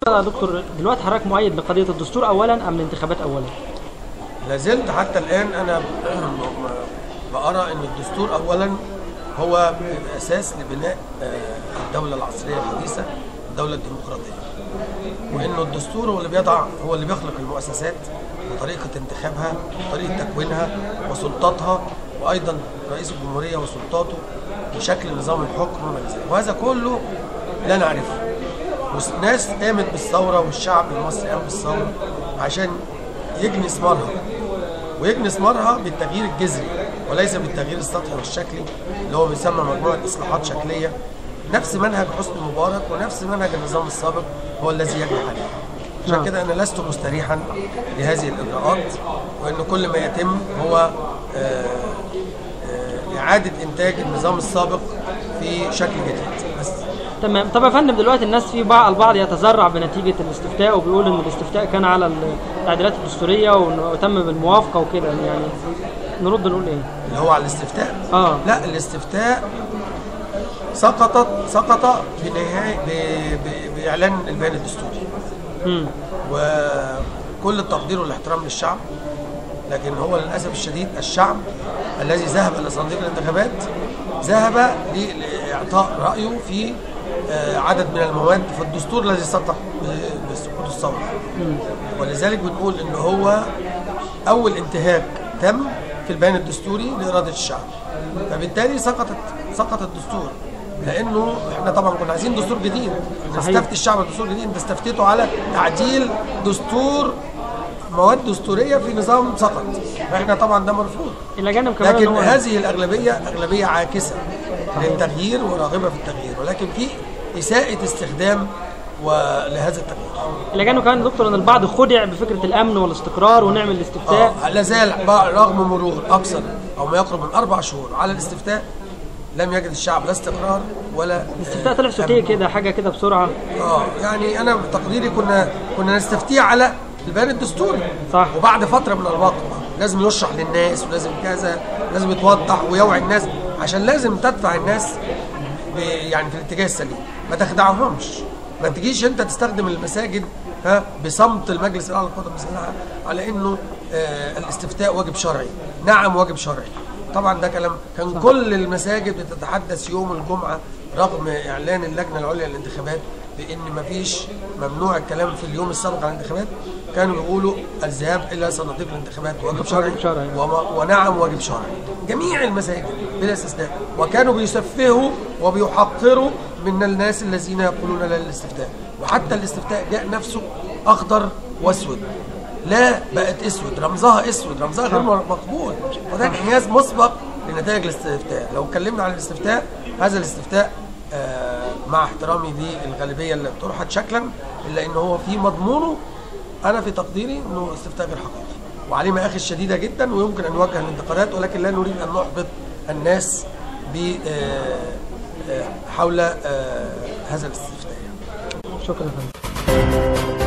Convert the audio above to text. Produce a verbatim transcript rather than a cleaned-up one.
يا دكتور دلوقتي حضرتك مؤيد لقضيه الدستور اولا ام الانتخابات اولا؟ لا زلت حتى الان انا بأرى ان الدستور اولا هو اساس لبناء الدوله العصريه الحديثه، الدوله الديمقراطيه، وانه الدستور هو اللي بيضع هو اللي بيخلق المؤسسات وطريقه انتخابها وطريقه تكوينها وسلطاتها، وايضا رئيس الجمهوريه وسلطاته وشكل نظام الحكم وما الى ذلك، وهذا كله لا نعرفه. والناس قامت بالثوره والشعب المصري قام بالثوره عشان يجني ثمارها، ويجني ثمارها بالتغيير الجذري وليس بالتغيير السطحي والشكلي اللي هو بيسمى مجموعه اصلاحات شكليه. نفس منهج حسني مبارك ونفس منهج النظام السابق هو الذي يجري حاليا. عشان كده انا لست مستريحا لهذه الاجراءات، وان كل ما يتم هو اعاده انتاج النظام السابق في شكل جديد بس. تمام. طب يا فندم دلوقتي الناس في بعض البعض يتذرع بنتيجه الاستفتاء وبيقول ان الاستفتاء كان على التعديلات الدستوريه وتم بالموافقه وكده، يعني نرد نقول ايه؟ اللي هو على الاستفتاء؟ اه لا، الاستفتاء سقطت سقط بنهايه باعلان البيان الدستوري. امم وكل التقدير والاحترام للشعب، لكن هو للاسف الشديد الشعب الذي ذهب الى صناديق الانتخابات ذهب لاعطاء رايه في عدد من المواد في الدستور الذي سقط بسقوط الثوره. ولذلك بنقول ان هو اول انتهاك تم في البيان الدستوري لاراده الشعب، فبالتالي سقطت سقط الدستور، لانه احنا طبعا كنا عايزين دستور جديد، نستفتي الشعب دستور جديد. انت استفتيته على تعديل دستور مواد دستوريه في نظام سقط، فاحنا طبعا ده مرفوض. لكن هذه الاغلبيه اغلبيه عاكسه للتغيير وراغبه في التغيير، ولكن في اساءه استخدام ولهذا التغيير. اللي كانوا كمان دكتور ان البعض خدع بفكره الامن والاستقرار ونعمل الاستفتاء. اه لا زال رغم مرور اكثر او ما يقرب من اربع شهور على الاستفتاء لم يجد الشعب لا استقرار ولا الاستفتاء طلع صوتيه كده حاجه كده بسرعه. اه يعني انا بتقديري كنا كنا نستفتيه على البيان الدستوري صح، وبعد فتره من الوقت لازم يشرح للناس ولازم كذا، لازم يتوضح ويوعي الناس، عشان لازم تدفع الناس يعني في الاتجاه السليم، ما تخدعهمش. ما تجيش انت تستخدم المساجد ها بصمت المجلس الاعلى للقوات المسلحه على انه آه الاستفتاء واجب شرعي. نعم واجب شرعي طبعا، ده كلام كان صح. كل المساجد بتتحدث يوم الجمعه رغم اعلان اللجنه العليا للانتخابات بان ما فيش ممنوع الكلام في اليوم السابق على الانتخابات، كانوا بيقولوا الذهاب الى صناديق الانتخابات واجب شرعي, شرعي. ونعم واجب شرعي. جميع المساجد بلا استثناء، وكانوا بيسفهوا وبيحقروا من الناس الذين يقولون لا للاستفتاء، وحتى الاستفتاء جاء نفسه اخضر واسود، لا بقت اسود، رمزها اسود، رمزها غير مقبول، وده انحياز مسبق لنتائج الاستفتاء. لو اتكلمنا عن الاستفتاء، هذا الاستفتاء آه مع احترامي للغالبيه اللي طرحت شكلا، الا ان هو في مضمونه انا في تقديري انه استفتاء غير حقيقي وعليه مآخذ شديده جدا ويمكن ان يوجه الانتقادات، ولكن لا نريد ان نحبط الناس ب حول هذا الاستفتاء. شكرا.